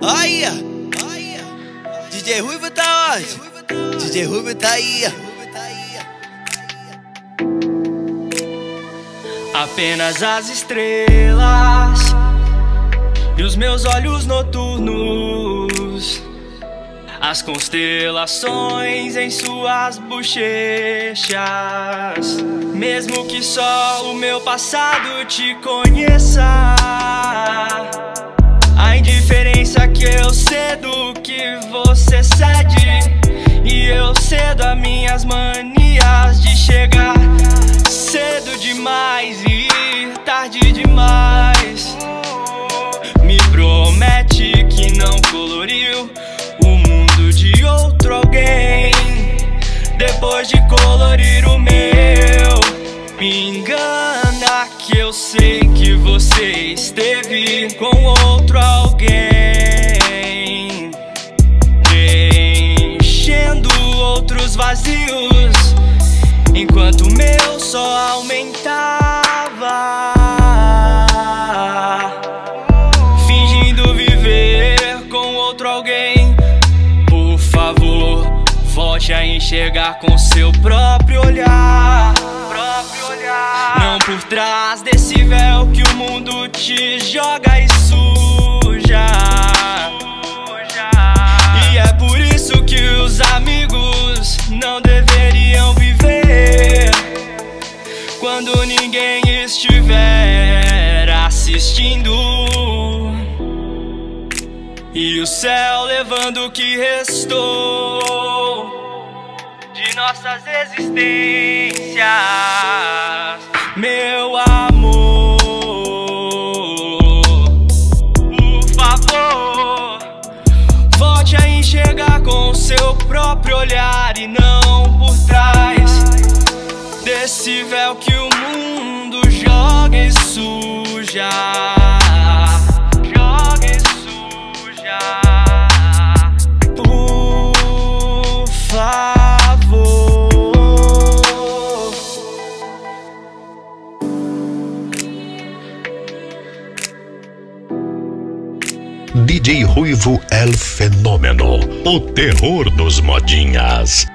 Aí, DJ Ruivo tá onde? DJ Ruivo tá aí. Apenas as estrelas e os meus olhos noturnos, as constelações em suas bochechas. Mesmo que só o meu passado te conheça, a indiferença que eu cedo que você cede, e eu cedo as minhas manias de chegar cedo demais e ir tarde demais. Me promete que não coloriu o mundo de outro alguém depois de colorir o meu. Me engana que eu sei que você esteve com outro alguém, preenchendo outros vazios, enquanto o meu só aumentava, fingindo viver com outro alguém. Por favor, volte a enxergar com seu próprio olhar, não por trás desse véu que o mundo te joga e suja. E é por isso que os amigos não deveriam viver quando ninguém estiver assistindo, e o céu levando o que restou de nossas existências. Meu amor, por favor, volte a enxergar com o seu próprio olhar e não por trás desse véu que o mundo joga e suja. Joga e suja. Por favor. DJ Ruivo El Fenômeno, o terror dos modinhas.